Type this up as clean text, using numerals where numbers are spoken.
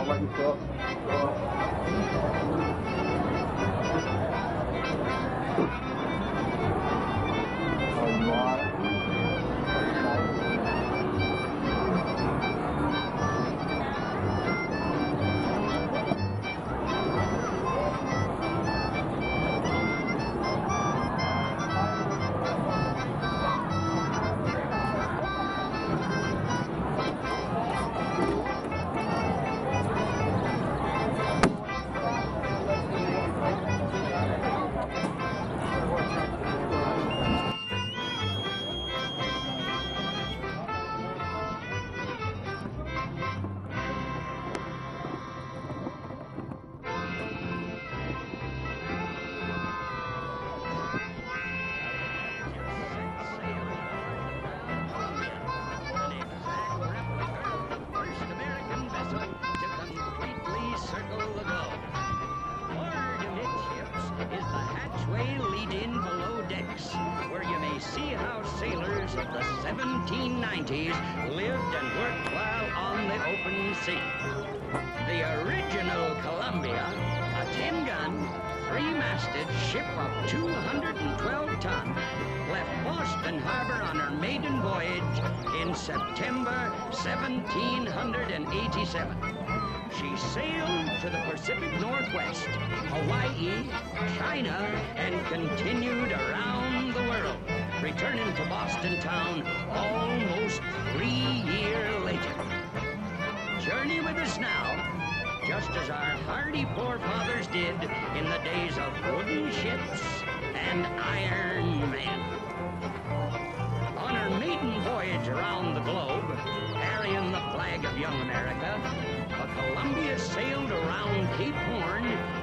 See how sailors of the 1790s lived and worked while on the open sea. The original Columbia, a 10-gun, 3-masted ship of 212 tons, left Boston Harbor on her maiden voyage in September 1787. She sailed to the Pacific Northwest, Hawaii, China, and continued around the world, returning to Boston town almost 3 years later. Journey with us now, just as our hardy forefathers did in the days of wooden ships and iron men. On her maiden voyage around the globe, carrying the flag of young America, the Columbia sailed around Cape Horn